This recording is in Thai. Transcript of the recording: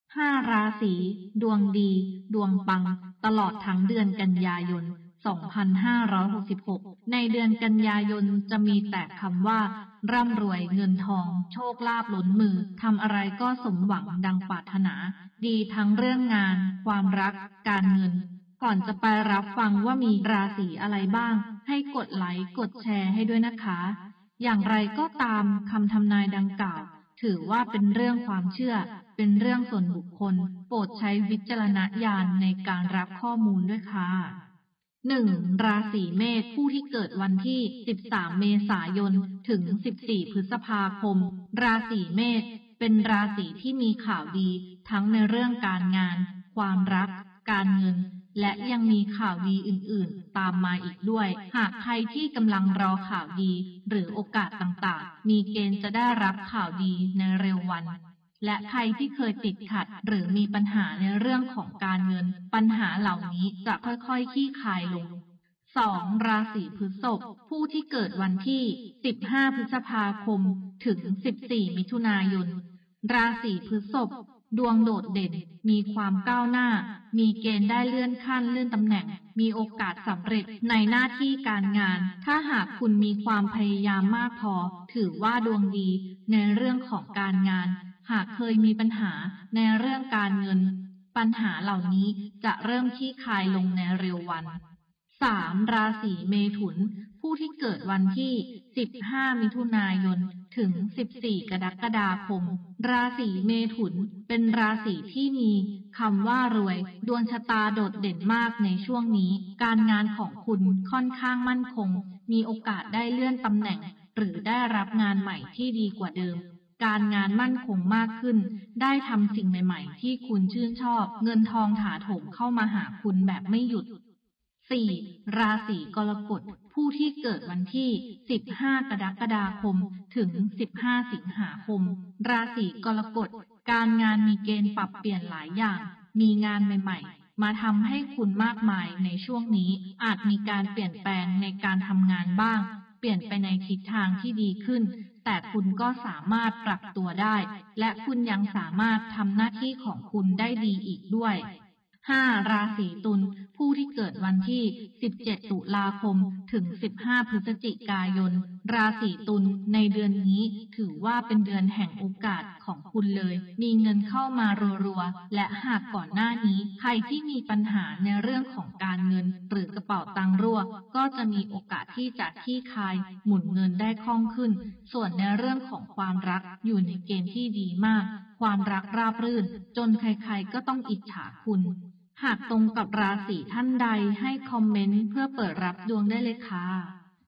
5 ราศีดวงดีดวงปังตลอดทั้งเดือนกันยายน 2566 ในเดือนกันยายนจะมีแต่คำว่าร่ำรวยเงินทองโชคลาภล้นมือทำอะไรก็สมหวังดังปรารถนาดีทั้งเรื่องงานความรักการเงินก่อนจะไปรับฟังว่ามีราศีอะไรบ้างให้กดไลค์กดแชร์ให้ด้วยนะคะอย่างไรก็ตามคำทำนายดังกล่าวถือว่าเป็นเรื่องความเชื่อเป็นเรื่องส่วนบุคคลโปรดใช้วิจารณญาณในการรับข้อมูลด้วยค่ะ 1. ราศีเมษผู้ที่เกิดวันที่ 13 เมษายน ถึง 14 พฤษภาคม ราศีเมษเป็นราศีที่มีข่าวดีทั้งในเรื่องการงานความรักการเงินและยังมีข่าวดีอื่นๆตามมาอีกด้วยหากใครที่กำลังรอข่าวดีหรือโอกาสต่างๆมีเกณฑ์จะได้รับข่าวดีในเร็ววันและใครที่เคยติดขัดหรือมีปัญหาในเรื่องของการเงินปัญหาเหล่านี้จะค่อยๆคลี่คลายลง 2. ราศีพฤษภผู้ที่เกิดวันที่ 15 พฤษภาคม ถึง 14 มิถุนายน ราศีพฤษภดวงโดดเด่นมีความก้าวหน้ามีเกณฑ์ได้เลื่อนขั้นเลื่อนตำแหน่งมีโอกาสสำเร็จในหน้าที่การงานถ้าหากคุณมีความพยายามมากพอถือว่าดวงดีในเรื่องของการงานหากเคยมีปัญหาในเรื่องการเงินปัญหาเหล่านี้จะเริ่มคลี่คลายลงในเร็ววัน 3. ราศีเมถุนผู้ที่เกิดวันที่ 15 มิถุนายน ถึง 14 กรกฎาคม ราศีเมถุนเป็นราศีที่มีคำว่ารวยดวงชะตาโดดเด่นมากในช่วงนี้การงานของคุณค่อนข้างมั่นคงมีโอกาสได้เลื่อนตำแหน่งหรือได้รับงานใหม่ที่ดีกว่าเดิมการงานมั่นคงมากขึ้นได้ทำสิ่งใหม่ๆที่คุณชื่นชอบเงินทองถาโถมเข้ามาหาคุณแบบไม่หยุด 4. ราศีกรกฎผู้ที่เกิดวันที่ 15 กรกฎาคม ถึง 15 สิงหาคม ราศีกรกฎการงานมีเกณฑ์ปรับเปลี่ยนหลายอย่างมีงานใหม่ๆมาทำให้คุณมากมายในช่วงนี้อาจมีการเปลี่ยนแปลงในการทำงานบ้างเปลี่ยนไปในทิศทางที่ดีขึ้นแต่คุณก็สามารถปรับตัวได้และคุณยังสามารถทำหน้าที่ของคุณได้ดีอีกด้วย 5. ราศีตุลผู้ที่เกิดวันที่ 17 ตุลาคม ถึง 15 พฤศจิกายน ราศีตุลในเดือนนี้ถือว่าเป็นเดือนแห่งโอกาสของคุณเลยมีเงินเข้ามารัวๆและหากก่อนหน้านี้ใครที่มีปัญหาในเรื่องของการเงินหรือกระเป๋าตังค์รั่วก็จะมีโอกาสที่จะคลี่คลายหมุนเงินได้คล่องขึ้นส่วนในเรื่องของความรักอยู่ในเกณฑ์ที่ดีมากความรักราบรื่นจนใครๆก็ต้องอิจฉาคุณหากตรงกับราศีท่านใดให้คอมเมนต์เพื่อเปิดรับดวงได้เลยค่ะ